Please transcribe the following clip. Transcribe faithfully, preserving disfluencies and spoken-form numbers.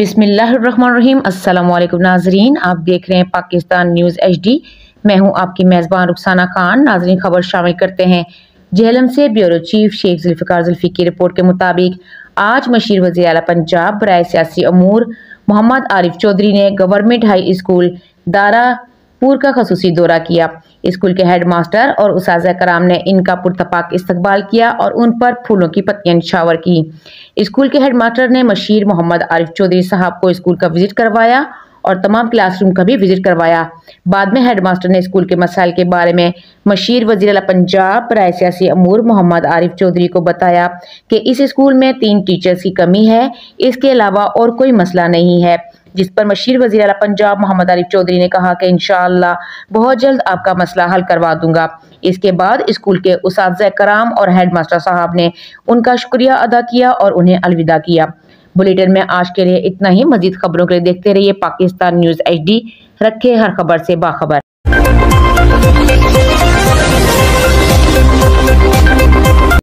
बिस्मिल्लाहिर्रहमानिर्रहीम। अस्सलाम वालेकुम नाजरीन, आप देख रहे हैं पाकिस्तान न्यूज़ एचडी। मैं हूं आपकी मेज़बान रुखसाना खान। नाजरीन, खबर शामिल करते हैं जेहलम से। ब्यूरो चीफ शेख जुल्फ़िकार जुल्फ़ी की रिपोर्ट के मुताबिक आज मशीर वज़ीर आला पंजाब बराए सियासी अमूर मोहम्मद आरिफ चौधरी ने गवर्नमेंट हाई स्कूल दारापुर का खसूसी दौरा किया। स्कूल के हेड मास्टर और उस्ताज़ कराम ने इनका पुरतपाक इस्तकबाल किया और उन पर फूलों की पत्तियां निछावर की। स्कूल के हेड मास्टर ने मशीर मोहम्मद आरिफ चौधरी साहब को स्कूल का विजिट करवाया और तमाम क्लासरूम का भी विजिट करवाया। बाद में हेड मास्टर ने स्कूल के मसाइल के बारे में मशीर वज़ीर आला पंजाब बराए सियासी अमूर मोहम्मद आरिफ चौधरी को बताया कि इस स्कूल में तीन टीचर्स की कमी है, इसके अलावा और कोई मसला नहीं है। जिस पर मशीर वज़ीर आला पंजाब मोहम्मद आरिफ चौधरी ने कहा कि इंशाअल्लाह बहुत जल्द आपका मसला हल करवा दूंगा। इसके बाद स्कूल के उस्ताज़ कराम और हेड मास्टर साहब ने उनका शुक्रिया अदा किया और उन्हें अलविदा किया। बुलेटिन में आज के लिए इतना ही। मजीद खबरों के लिए देखते रहिए पाकिस्तान न्यूज़ एचडी। रखे हर खबर से बाखबर।